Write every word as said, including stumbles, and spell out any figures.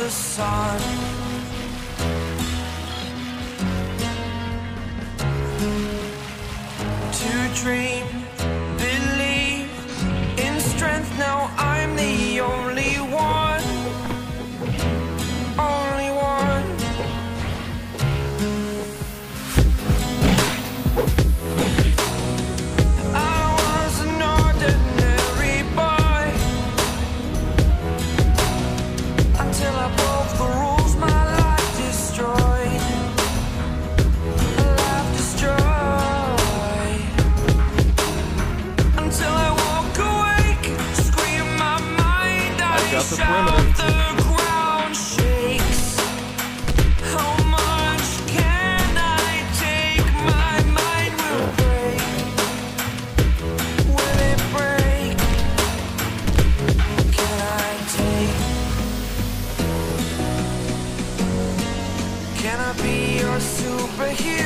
the sun. To dream, believe in strength. Now I'm the only one, only one. I was an ordinary boy until I broke the rules. My life destroyed, life destroyed. Until I walk awake, scream my mind. I got the shout, perimeter. the ground shakes. How much can I take? My mind will break. Will it break? Can I take? Can I be your superhero?